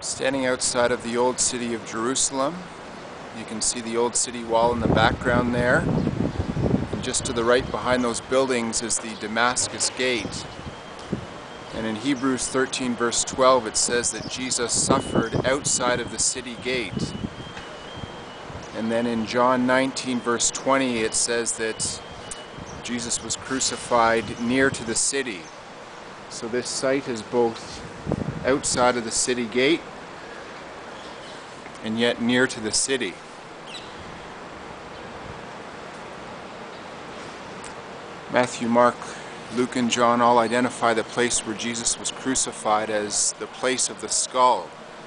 Standing outside of the old city of Jerusalem, you can see the old city wall in the background there. And just to the right behind those buildings is the Damascus Gate. And in Hebrews 13 verse 12 it says that Jesus suffered outside of the city gate. And then in John 19 verse 20 it says that Jesus was crucified near to the city. So this site is both outside of the city gate and yet near to the city. Matthew, Mark, Luke, and John all identify the place where Jesus was crucified as the place of the skull.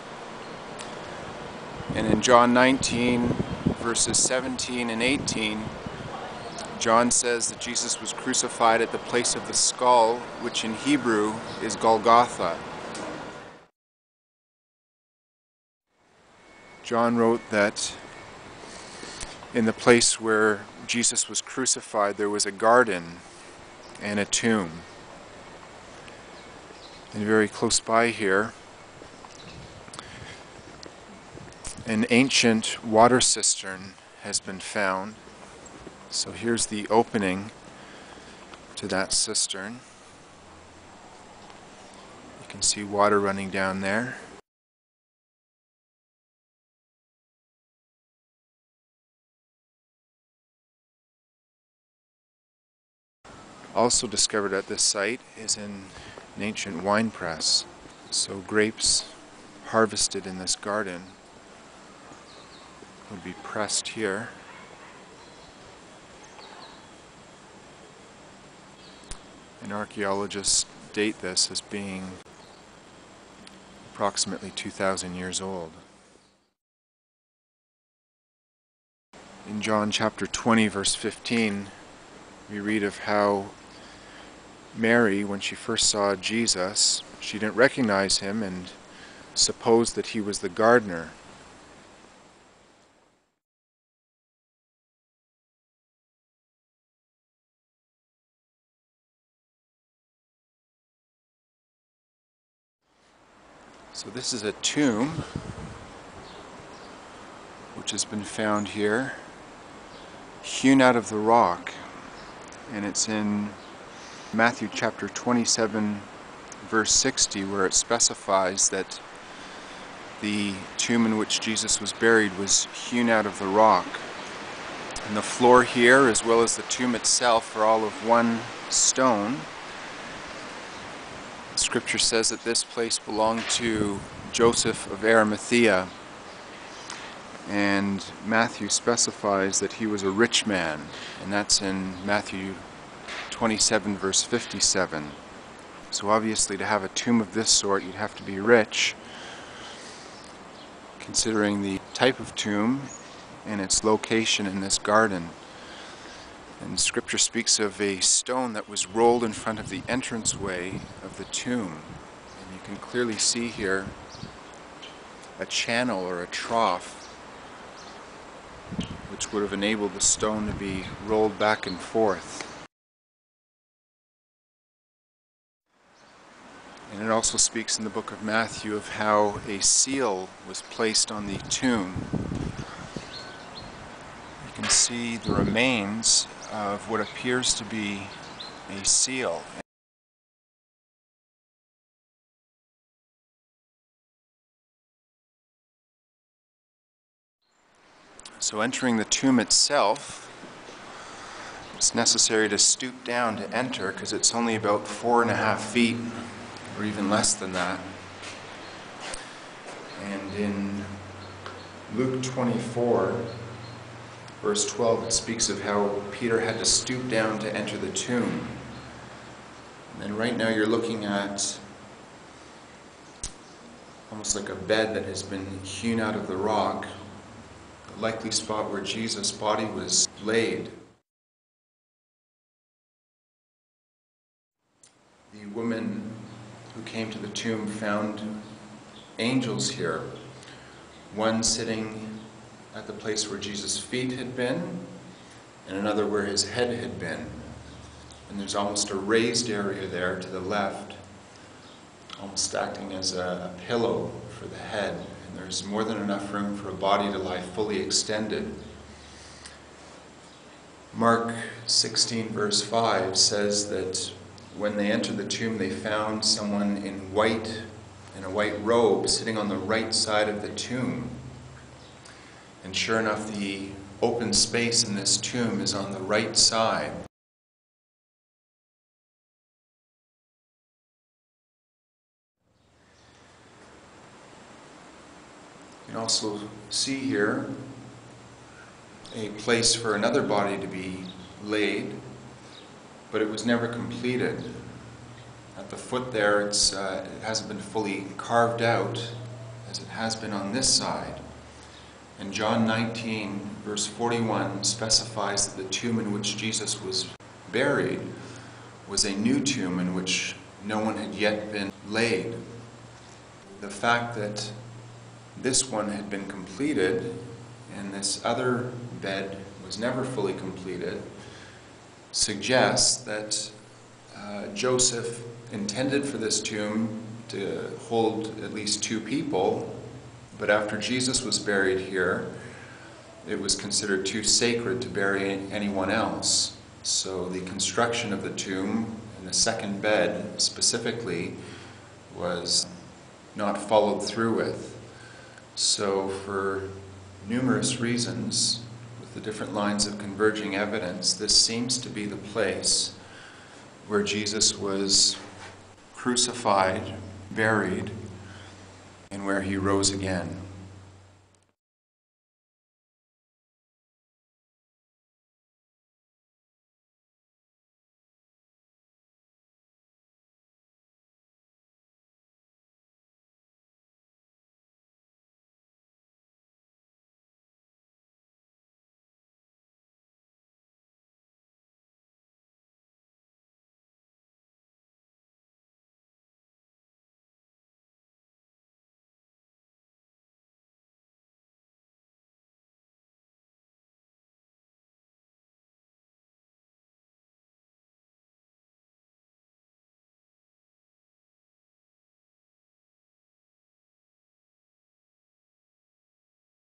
And in John 19, verses 17 and 18, John says that Jesus was crucified at the place of the skull, which in Hebrew is Golgotha. John wrote that in the place where Jesus was crucified there was a garden and a tomb. And very close by here, an ancient water cistern has been found. So here's the opening to that cistern. You can see water running down there. Also discovered at this site is an ancient wine press. So grapes harvested in this garden would be pressed here. And archaeologists date this as being approximately 2,000 years old. In John chapter 20 verse 15 we read of how Mary, when she first saw Jesus, she didn't recognize him and supposed that he was the gardener. So this is a tomb which has been found here, hewn out of the rock, and it's in Matthew chapter 27 verse 60 where it specifies that the tomb in which Jesus was buried was hewn out of the rock. And the floor here as well as the tomb itself are all of one stone. Scripture says that this place belonged to Joseph of Arimathea, and Matthew specifies that he was a rich man, and that's in Matthew 27 verse 57. So obviously to have a tomb of this sort you'd have to be rich, considering the type of tomb and its location in this garden. And Scripture speaks of a stone that was rolled in front of the entranceway of the tomb. And you can clearly see here a channel or a trough which would have enabled the stone to be rolled back and forth. And it also speaks in the book of Matthew of how a seal was placed on the tomb. You can see the remains of what appears to be a seal. So entering the tomb itself, it's necessary to stoop down to enter because it's only about 4.5 feet or even less than that. And in Luke 24 verse 12, it speaks of how Peter had to stoop down to enter the tomb. And then right now you're looking at almost like a bed that has been hewn out of the rock, the likely spot where Jesus' body was laid. The woman who came to the tomb found angels here, one sitting at the place where Jesus' feet had been, and another where his head had been. And there's almost a raised area there to the left almost acting as a pillow for the head. And there's more than enough room for a body to lie fully extended. Mark 16 verse 5 says that when they entered the tomb, they found someone in a white robe sitting on the right side of the tomb. And sure enough, the open space in this tomb is on the right side. You can also see here a place for another body to be laid, but it was never completed. At the foot there, it hasn't been fully carved out as it has been on this side. And John 19, verse 41 specifies that the tomb in which Jesus was buried was a new tomb in which no one had yet been laid. The fact that this one had been completed and this other bed was never fully completed suggests that Joseph intended for this tomb to hold at least 2 people, but after Jesus was buried here, it was considered too sacred to bury anyone else. So the construction of the tomb and the second bed specifically was not followed through with. So for numerous reasons, with the different lines of converging evidence, this seems to be the place where Jesus was crucified, buried, and where he rose again.